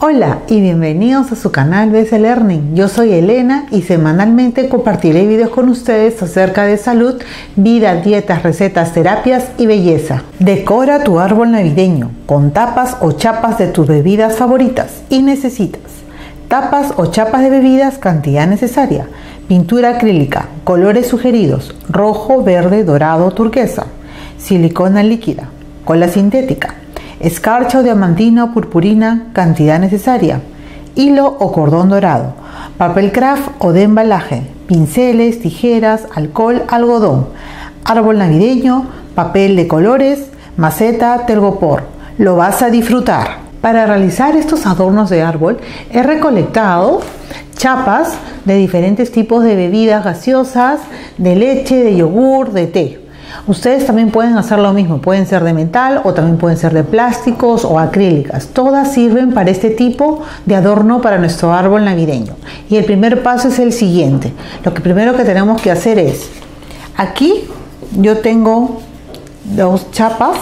Hola y bienvenidos a su canal BS Learning. Yo soy Elena y semanalmente compartiré videos con ustedes acerca de salud, vida, dietas, recetas, terapias y belleza. Decora tu árbol navideño con tapas o chapas de tus bebidas favoritas y necesitas tapas o chapas de bebidas, cantidad necesaria, pintura acrílica, colores sugeridos, rojo, verde, dorado, turquesa, silicona líquida, cola sintética, escarcha o diamantina o purpurina, cantidad necesaria, hilo o cordón dorado, papel craft o de embalaje, pinceles, tijeras, alcohol, algodón, árbol navideño, papel de colores, maceta, telgopor. Lo vas a disfrutar. Para realizar estos adornos de árbol he recolectado chapas de diferentes tipos de bebidas gaseosas, de leche, de yogur, de té. Ustedes también pueden hacer lo mismo, pueden ser de metal o también pueden ser de plásticos o acrílicas. Todas sirven para este tipo de adorno para nuestro árbol navideño. Y el primer paso es el siguiente. Lo que primero que tenemos que hacer es, aquí yo tengo dos chapas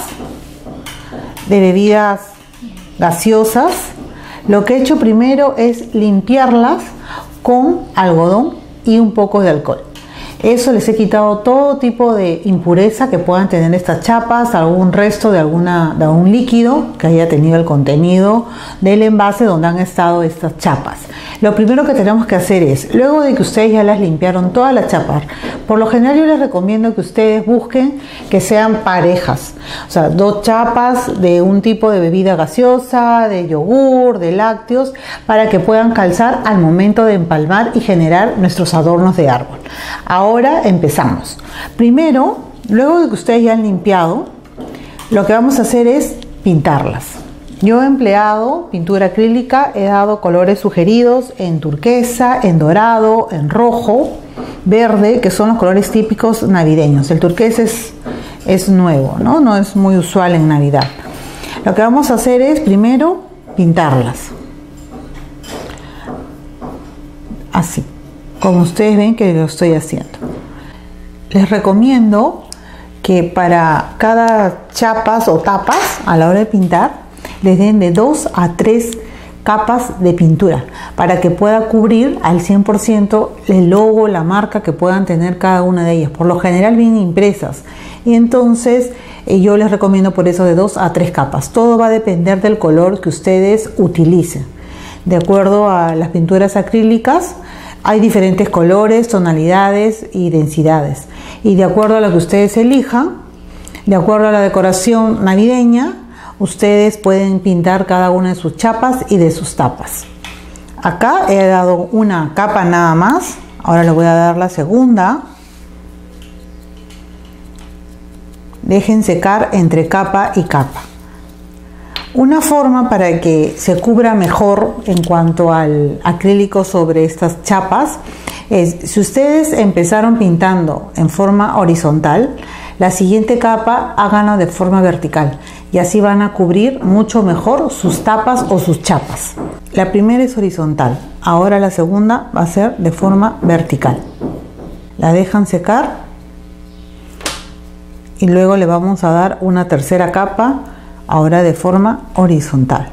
de bebidas gaseosas. Lo que he hecho primero es limpiarlas con algodón y un poco de alcohol. Eso les he quitado todo tipo de impureza que puedan tener estas chapas, algún resto de algún líquido que haya tenido el contenido del envase donde han estado estas chapas. Lo primero que tenemos que hacer es, luego de que ustedes ya las limpiaron todas las chapas, por lo general yo les recomiendo que ustedes busquen que sean parejas, o sea, dos chapas de un tipo de bebida gaseosa, de yogur, de lácteos, para que puedan calzar al momento de empalmar y generar nuestros adornos de árbol. Ahora empezamos. Primero, luego de que ustedes ya han limpiado, lo que vamos a hacer es pintarlas. Yo he empleado pintura acrílica, he dado colores sugeridos en turquesa, en dorado, en rojo, verde, que son los colores típicos navideños. El turquesa es nuevo, no es muy usual en Navidad. Lo que vamos a hacer es primero pintarlas. Así, como ustedes ven que lo estoy haciendo. Les recomiendo que para cada chapas o tapas a la hora de pintar les den de 2 a 3 capas de pintura para que pueda cubrir al 100% el logo, la marca que puedan tener cada una de ellas. Por lo general vienen impresas y entonces yo les recomiendo por eso de 2 a 3 capas. Todo va a depender del color que ustedes utilicen. De acuerdo a las pinturas acrílicas hay diferentes colores, tonalidades y densidades. Y de acuerdo a lo que ustedes elijan, de acuerdo a la decoración navideña, ustedes pueden pintar cada una de sus chapas y de sus tapas. Acá he dado una capa nada más. Ahora le voy a dar la segunda. Dejen secar entre capa y capa. Una forma para que se cubra mejor en cuanto al acrílico sobre estas chapas es, si ustedes empezaron pintando en forma horizontal, la siguiente capa háganlo de forma vertical y así van a cubrir mucho mejor sus tapas o sus chapas. La primera es horizontal, ahora la segunda va a ser de forma vertical. La dejan secar y luego le vamos a dar una tercera capa, ahora de forma horizontal.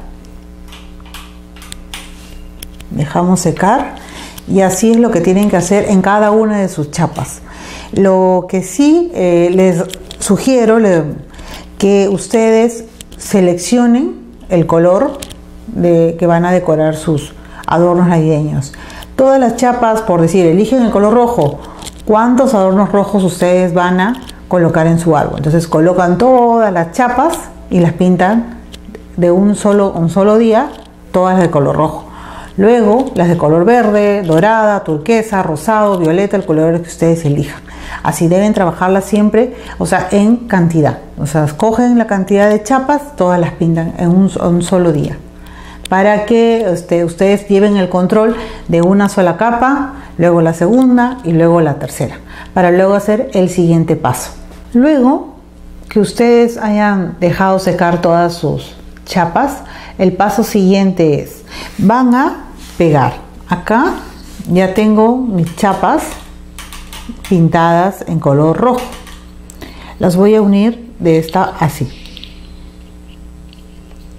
Dejamos secar y así es lo que tienen que hacer en cada una de sus chapas. Lo que sí les sugiero que ustedes seleccionen el color que van a decorar sus adornos navideños. Todas las chapas, por decir, eligen el color rojo. ¿Cuántos adornos rojos ustedes van a colocar en su árbol? Entonces colocan todas las chapas y las pintan de un solo día, todas de color rojo. Luego las de color verde, dorada, turquesa, rosado, violeta, el color que ustedes elijan. Así deben trabajarlas siempre, o sea, en cantidad. O sea, escogen la cantidad de chapas, todas las pintan en un solo día. Para que ustedes lleven el control de una sola capa, luego la segunda y luego la tercera. Para luego hacer el siguiente paso. Luego que ustedes hayan dejado secar todas sus chapas, el paso siguiente es, van a pegar. Acá ya tengo mis chapas pintadas en color rojo. Las voy a unir de esta así.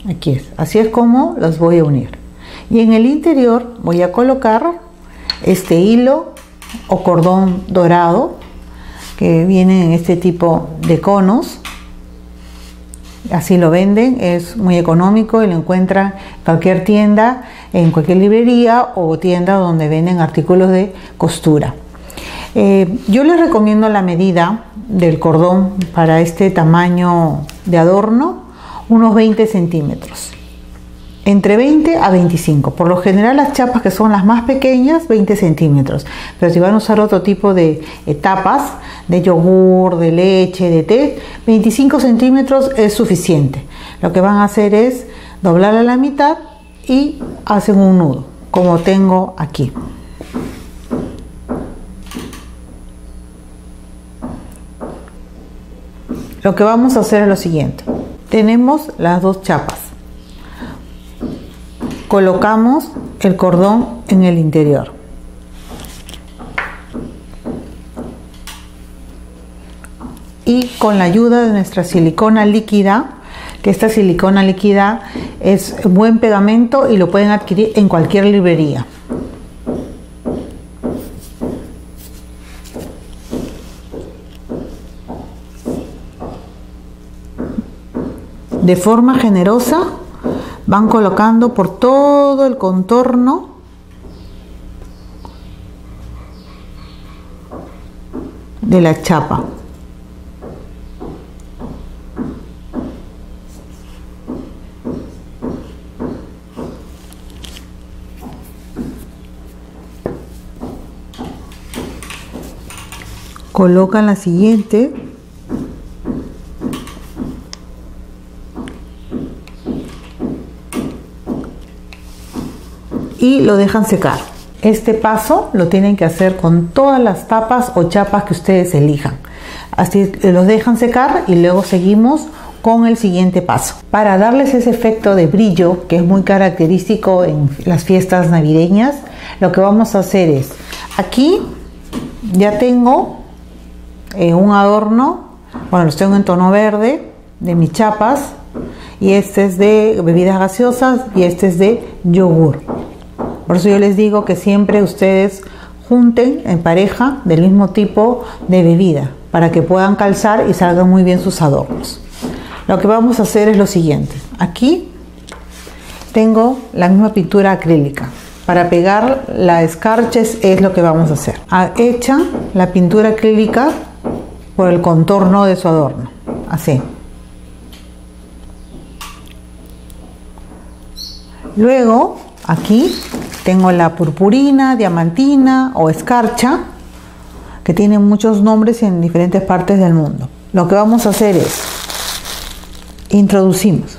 Aquí es, así es como los voy a unir. Y en el interior voy a colocar este hilo o cordón dorado que viene en este tipo de conos. Así lo venden, es muy económico y lo encuentran en cualquier tienda, en cualquier librería o tienda donde venden artículos de costura. Yo les recomiendo la medida del cordón para este tamaño de adorno, unos 20 centímetros. Entre 20 a 25. Por lo general las chapas que son las más pequeñas, 20 centímetros. Pero si van a usar otro tipo de tapas, de yogur, de leche, de té, 25 centímetros es suficiente. Lo que van a hacer es doblar a la mitad y hacen un nudo, como tengo aquí. Lo que vamos a hacer es lo siguiente. Tenemos las dos chapas. Colocamos el cordón en el interior. Y con la ayuda de nuestra silicona líquida, que esta silicona líquida es buen pegamento y lo pueden adquirir en cualquier librería. De forma generosa van colocando por todo el contorno de la chapa. Colocan la siguiente. Y lo dejan secar. Este paso lo tienen que hacer con todas las tapas o chapas que ustedes elijan. Así los dejan secar y luego seguimos con el siguiente paso. Para darles ese efecto de brillo que es muy característico en las fiestas navideñas, lo que vamos a hacer es, aquí ya tengo un adorno, bueno, los tengo en tono verde de mis chapas, y este es de bebidas gaseosas y este es de yogur. Por eso yo les digo que siempre ustedes junten en pareja del mismo tipo de bebida para que puedan calzar y salgan muy bien sus adornos. Lo que vamos a hacer es lo siguiente. Aquí tengo la misma pintura acrílica. Para pegar la escarches es lo que vamos a hacer. Hecha la pintura acrílica por el contorno de su adorno. Así. Luego aquí tengo la purpurina, diamantina o escarcha, que tienen muchos nombres en diferentes partes del mundo. Lo que vamos a hacer es, introducimos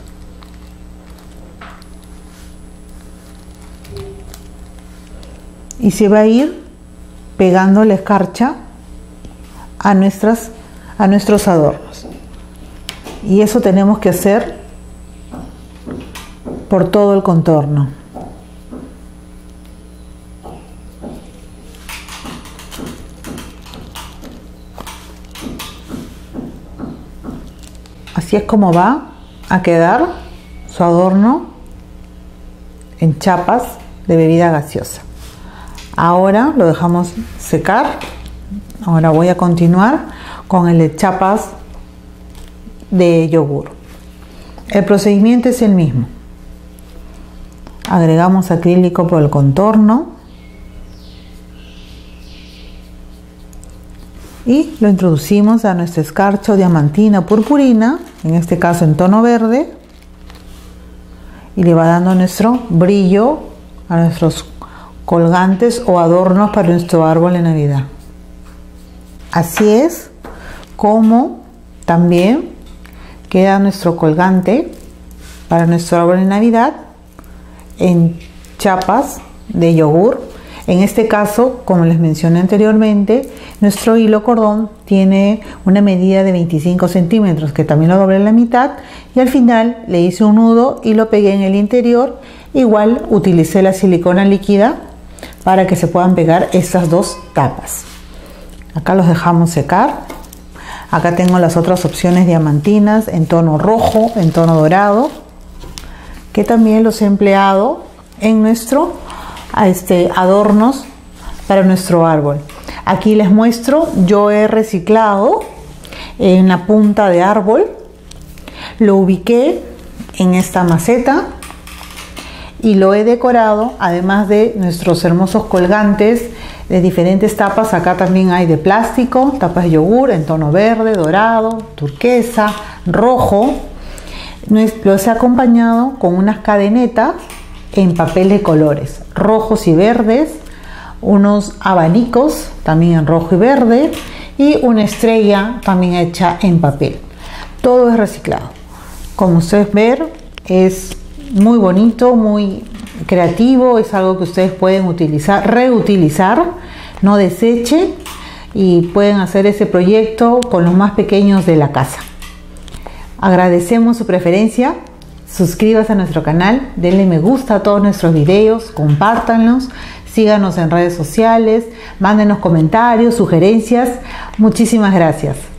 y se va a ir pegando la escarcha a nuestros adornos. Y eso tenemos que hacer por todo el contorno. Así es como va a quedar su adorno en chapas de bebida gaseosa. Ahora lo dejamos secar. Ahora voy a continuar con el de chapas de yogur. El procedimiento es el mismo. Agregamos acrílico por el contorno y lo introducimos a nuestro escarcha diamantina o purpurina, en este caso en tono verde, y le va dando nuestro brillo a nuestros colgantes o adornos para nuestro árbol de Navidad. Así es como también queda nuestro colgante para nuestro árbol de Navidad en chapas de yogur. En este caso, como les mencioné anteriormente, nuestro hilo cordón tiene una medida de 25 centímetros, que también lo doblé en la mitad, y al final le hice un nudo y lo pegué en el interior. Igual utilicé la silicona líquida para que se puedan pegar estas dos tapas. Acá los dejamos secar. Acá tengo las otras opciones diamantinas en tono rojo, en tono dorado. que también los he empleado en nuestro adornos para nuestro árbol. Aquí les muestro, yo he reciclado en la punta de árbol, lo ubiqué en esta maceta y lo he decorado, además de nuestros hermosos colgantes de diferentes tapas. Acá también hay de plástico, tapas de yogur en tono verde, dorado, turquesa, rojo. Los he acompañado con unas cadenetas en papel de colores rojos y verdes, unos abanicos también en rojo y verde y una estrella también hecha en papel. Todo es reciclado. Como ustedes ven, es muy bonito, muy creativo, es algo que ustedes pueden utilizar, reutilizar, no desechen, y pueden hacer ese proyecto con los más pequeños de la casa. Agradecemos su preferencia. Suscríbase a nuestro canal, denle me gusta a todos nuestros videos, compártanlos, síganos en redes sociales, mándenos comentarios, sugerencias. Muchísimas gracias.